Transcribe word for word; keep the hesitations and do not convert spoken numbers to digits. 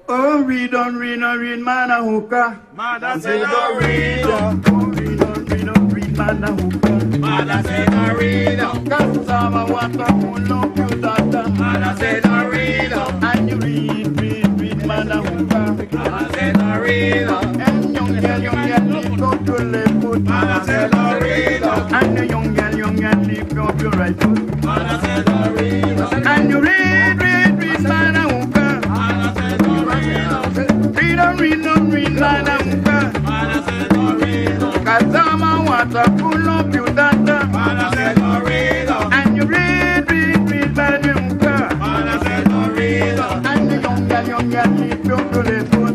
Oh, read on, read on, read, man, a hookah. Mother said, don't read. Oh, read on, read on, read, man, a hookah. Mother said, don't read. Kasama wata uno kudata. Mother said, don't read. And you read, read, read, man, a hookah. Mother said, don't read. And young girl, young girl, lift up your left foot. Mother said, don't read. And the young girl, young girl, lift up your right foot. Mother said, don't read. And you read, read, read, man, a hookah. Mother said, don't read. Read on, read on, read, man, a hookah. Mother said, don't read. Kasama wata pull up your data. Mother said, don't read. And you read, read, read, man, a hookah. Mother said, don't read. And the young girl, young girl, lift up your left foot.